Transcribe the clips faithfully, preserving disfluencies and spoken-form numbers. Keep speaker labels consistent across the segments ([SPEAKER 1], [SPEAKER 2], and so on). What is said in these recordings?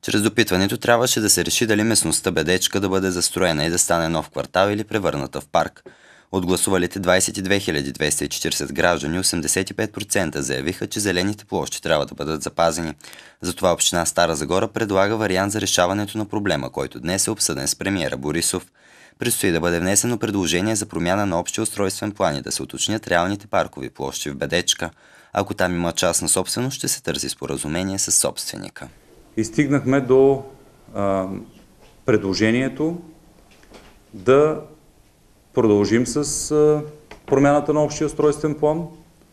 [SPEAKER 1] Чрез допитването трябваше да се реши дали местността Бедечка да бъде застроена и да стане нов квартал или превърната в парк. От гласувалите двадесет и две хиляди двеста и четиридесет граждани, осемдесет и пет процента заявиха, че зелените площи трябва да бъдат запазени. Затова община Стара Загора предлага вариант за решаването на проблема, който днес е обсъден с премиера Борисов. Предстои да бъде внесено предложение за промяна на общия устройствен план и да се уточнят реалните паркови площи в Бедечка. Ако там има частна собственост, ще се търси споразумение с собственика.
[SPEAKER 2] И стигнахме до а, предложението да продължим с а, промяната на общия устройствен план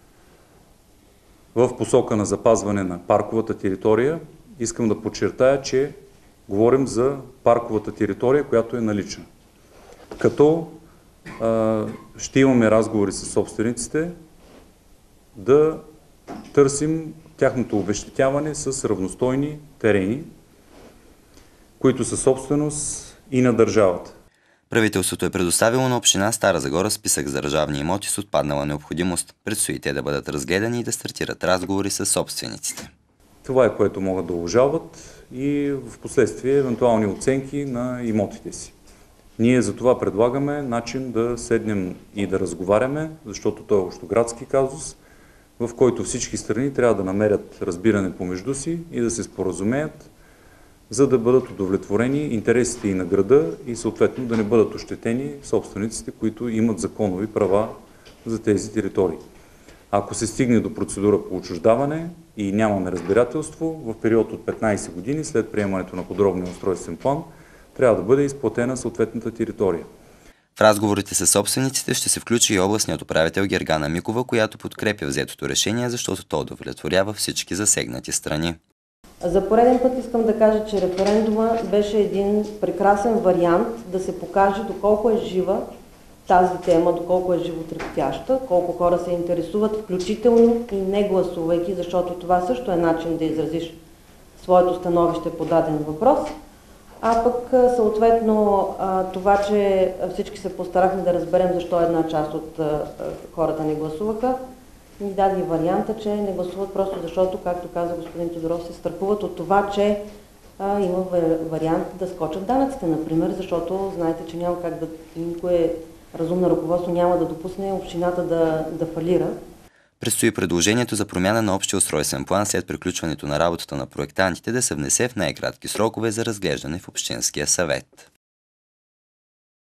[SPEAKER 2] в посока на запазване на парковата територия. Искам да подчертая, че говорим за парковата територия, която е налична. Като а, ще имаме разговори с собствениците да търсим тяхното обезщетяване с равностойни терени, които са собственост и на държавата.
[SPEAKER 1] Правителството е предоставило на община Стара Загора списък за държавни имоти с отпаднала необходимост. Предстои те да бъдат разгледани и да стартират разговори с собствениците.
[SPEAKER 2] Това е, което могат да обжалват и в последствие евентуални оценки на имотите си. Ние за това предлагаме начин да седнем и да разговаряме, защото той е общоградски казус, в който всички страни трябва да намерят разбиране помежду си и да се споразумеят, за да бъдат удовлетворени интересите и на града и съответно да не бъдат ощетени собствениците, които имат законови права за тези територии. Ако се стигне до процедура по отчуждаване и нямаме разбирателство, в период от петнадесет години след приемането на подробния устройствен план трябва да бъде изплатена съответната територия.
[SPEAKER 1] В разговорите с собствениците ще се включи и областният управител Гергана Микова, която подкрепя взетото решение, защото то удовлетворява всички засегнати страни.
[SPEAKER 3] За пореден път искам да кажа, че референдума беше един прекрасен вариант да се покаже доколко е жива тази тема, доколко е животрептяща, колко хора се интересуват, включително и не гласувайки, защото това също е начин да изразиш своето становище по даден въпрос. А пък съответно това, че всички се постарахме да разберем защо една част от хората не гласуваха, ни даде варианта, че не гласуват просто защото, както каза господин Тодоров, се страхуват от това, че а, има вариант да скочат данъците, например, защото знаете, че няма как да никое разумно ръководство няма да допусне общината да, да фалира.
[SPEAKER 1] Предстои предложението за промяна на общия устройствен план след приключването на работата на проектантите да се внесе в най-кратки срокове за разглеждане в Общинския съвет.